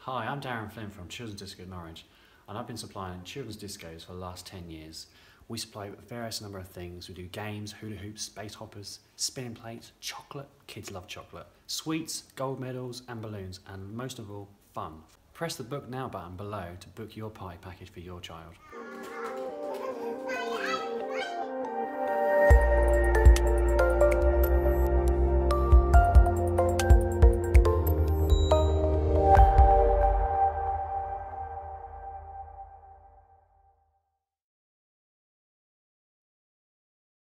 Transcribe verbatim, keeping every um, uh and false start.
Hi, I'm Darren Flynn from Children's Disco Norwich, and I've been supplying children's discos for the last ten years. We supply various number of things. We do games, hula hoops, space hoppers, spinning plates, chocolate, kids love chocolate, sweets, gold medals and balloons, and most of all, fun. Press the book now button below to book your party package for your child.